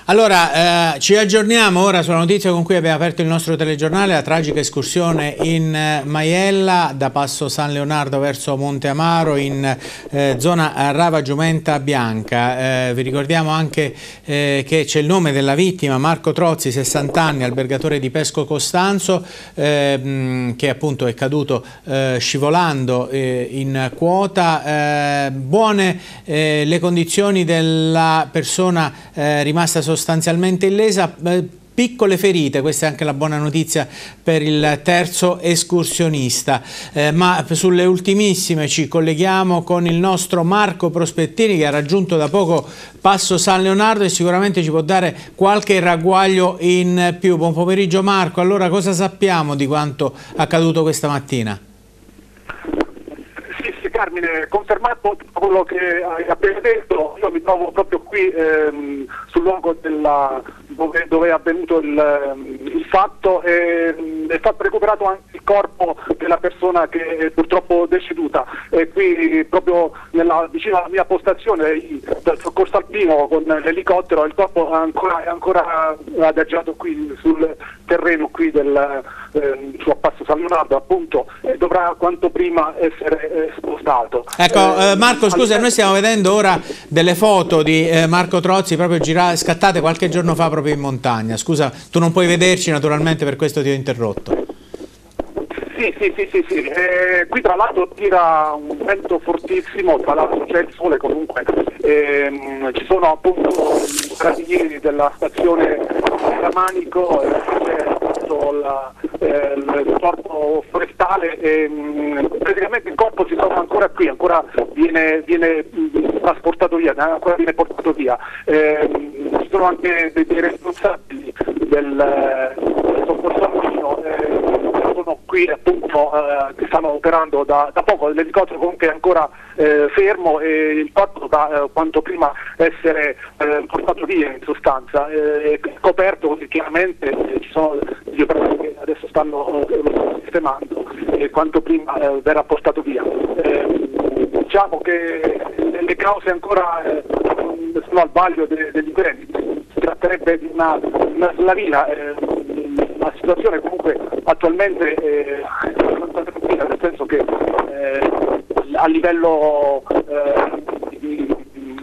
Allora, ci aggiorniamo ora sulla notizia con cui abbiamo aperto il nostro telegiornale, la tragica escursione in Maiella da Passo San Leonardo verso Monte Amaro in zona Rava Giumenta Bianca. Vi ricordiamo anche che c'è il nome della vittima, Marco Trozzi, 60 anni, albergatore di Pesco Costanzo, che appunto è caduto scivolando in quota. Buone le condizioni della persona rimasta sostanzialmente illesa, piccole ferite, questa è anche la buona notizia per il terzo escursionista. Ma sulle ultimissime ci colleghiamo con il nostro Marco Prospettini, che ha raggiunto da poco Passo San Leonardo e sicuramente ci può dare qualche ragguaglio in più. Buon pomeriggio Marco, allora cosa sappiamo di quanto accaduto questa mattina? Carmine, confermato quello che hai appena detto, io mi trovo proprio qui sul luogo dove è avvenuto il fatto e è stato recuperato anche il corpo della persona che è purtroppo deceduta, e qui proprio vicino alla mia postazione del soccorso alpino con l'elicottero il corpo è ancora adagiato qui sul terreno qui su Passo San Leonardo appunto, e dovrà quanto prima essere spostato. Ecco Marco, scusa, noi stiamo vedendo ora delle foto di Marco Trozzi proprio scattate qualche giorno fa proprio in montagna. Scusa, tu non puoi vederci naturalmente, per questo ti ho interrotto. Sì. Qui tra l'altro tira un vento fortissimo, tra l'altro c'è il sole comunque, ci sono appunto i carabinieri della stazione Ramanico, c'è il corpo forestale, praticamente il corpo si trova ancora qui, ancora viene trasportato via, ancora viene portato via. Ci sono anche dei responsabili del soccorso alpino, sono qui appunto che stanno operando da poco, l'elicottero comunque è ancora fermo e il corpo dovrà quanto prima essere portato via in sostanza, coperto così chiaramente, ci sono gli operatori che adesso lo stanno sistemando e quanto prima verrà portato via. Diciamo che le cause ancora sono al vaglio degli inquirenti, si tratterebbe di una slavina. La situazione comunque attualmente è abbastanza tranquilla, nel senso che a livello di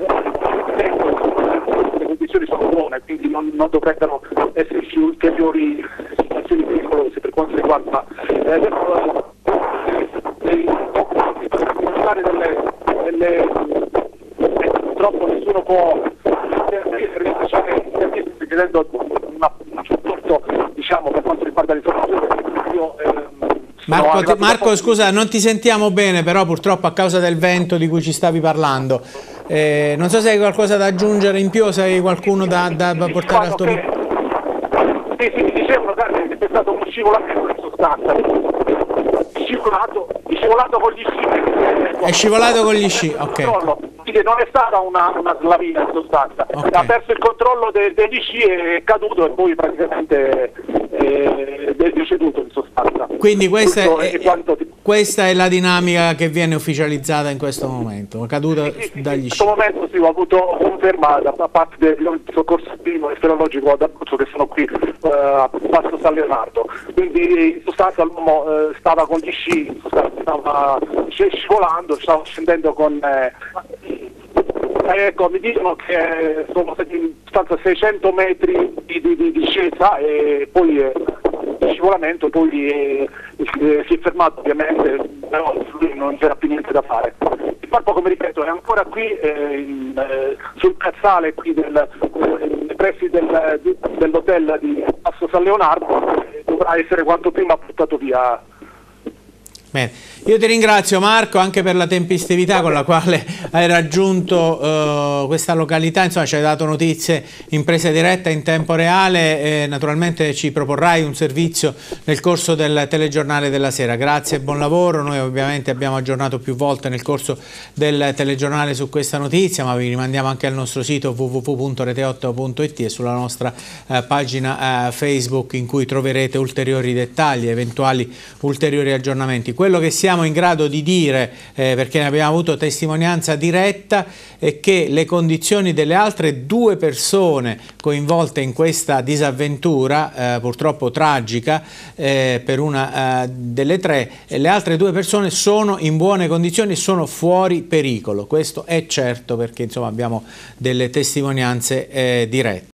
le condizioni sono buone, quindi non dovrebbero esserci ulteriori situazioni pericolose per quanto riguarda purtroppo nessuno può chiedendo un supporto, diciamo, per quanto riguarda l'informazione. Marco, scusa, non ti sentiamo bene, però purtroppo a causa del vento di cui ci stavi parlando. Non so se hai qualcosa da aggiungere in più, se hai qualcuno da portare al tuo... Sì, mi dicevano che è stato uno scivolamento in sostanza. Scivolato con gli sci. È scivolato con gli sci, ok. Quindi non è stata una slavina in sostanza, okay. Ha perso il controllo degli sci, è caduto e poi praticamente è deceduto in sostanza. Quindi questa è la dinamica che viene ufficializzata in questo momento, caduta dagli sci. In questo momento sì, ho avuto confermata da parte del soccorso alpino e speleologico d'Abruzzo che sono qui a Passo San Leonardo. Quindi in sostanza l'uomo stava con gli sci, stava scivolando, stava scendendo con... ecco, mi dicono che sono stati in sostanza 600 metri di discesa e poi scivolamento, poi si è fermato ovviamente, però lui non c'era più niente da fare. Il corpo, come ripeto, è ancora qui sul piazzale qui nei pressi dell'hotel di Passo San Leonardo, dovrà essere quanto prima portato via. Bene, io ti ringrazio Marco anche per la tempestività con la quale hai raggiunto questa località, insomma ci hai dato notizie in presa diretta in tempo reale, naturalmente ci proporrai un servizio nel corso del telegiornale della sera. Grazie e buon lavoro, noi ovviamente abbiamo aggiornato più volte nel corso del telegiornale su questa notizia, ma vi rimandiamo anche al nostro sito www.rete8.it e sulla nostra pagina Facebook in cui troverete ulteriori dettagli, eventuali ulteriori aggiornamenti. quello che siamo in grado di dire, perché ne abbiamo avuto testimonianza diretta, è che le condizioni delle altre 2 persone coinvolte in questa disavventura, purtroppo tragica per una delle 3, le altre 2 persone sono in buone condizioni, sono fuori pericolo. Questo è certo, perché insomma abbiamo delle testimonianze dirette.